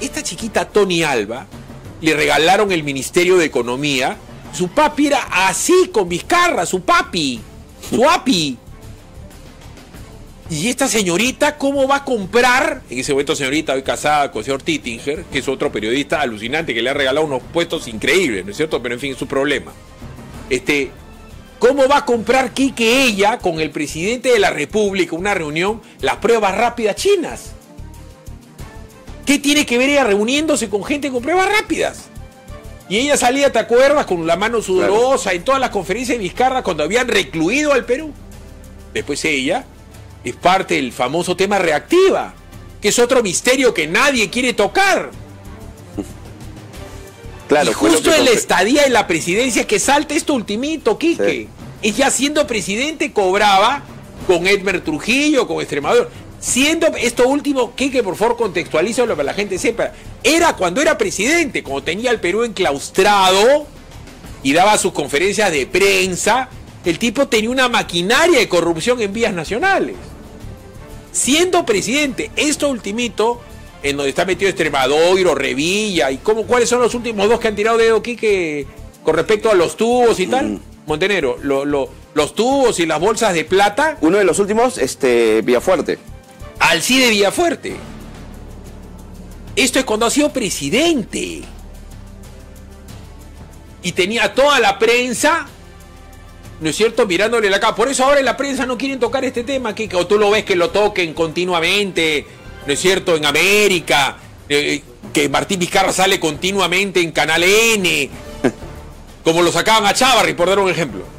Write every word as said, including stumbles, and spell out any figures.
esta chiquita Tony Alva le regalaron el Ministerio de Economía. Su papi era así con Vizcarra, su papi, su api. Y esta señorita, ¿cómo va a comprar? En ese momento, señorita, hoy casada con el señor Tittinger, que es otro periodista alucinante que le ha regalado unos puestos increíbles, ¿no es cierto? Pero en fin, es su problema. Este, ¿cómo va a comprar Quique ella, con el presidente de la República, una reunión, las pruebas rápidas chinas? ¿Qué tiene que ver ella reuniéndose con gente con pruebas rápidas? Y ella salía, ¿te acuerdas? Con la mano sudorosa, claro, en todas las conferencias de Vizcarra cuando habían recluido al Perú. Después ella es parte del famoso tema reactiva, que es otro misterio que nadie quiere tocar. Claro, y justo en la estadía en la presidencia que salta esto ultimito, Quique. Sí. Ella siendo presidente cobraba con Edmer Trujillo, con Extremadura. Siendo esto último, Quique, por favor, contextualízalo para que la gente sepa. Era cuando era presidente, cuando tenía el Perú enclaustrado y daba sus conferencias de prensa, el tipo tenía una maquinaria de corrupción en vías nacionales. Siendo presidente, esto ultimito, en donde está metido Extremadoiro, Revilla, y cómo, ¿cuáles son los últimos dos que han tirado dedo, Quique, con respecto a los tubos y tal? Mm. Montenegro, lo, lo, los tubos y las bolsas de plata. Uno de los últimos, este, Villafuerte. Alcide Villafuerte. Esto es cuando ha sido presidente. Y tenía toda la prensa, ¿no es cierto?, mirándole la cara. Por eso ahora en la prensa no quieren tocar este tema, que o tú lo ves que lo toquen continuamente, ¿no es cierto?, en América, eh, que Martín Vizcarra sale continuamente en Canal N, como lo sacaban a Chávarri, por dar un ejemplo.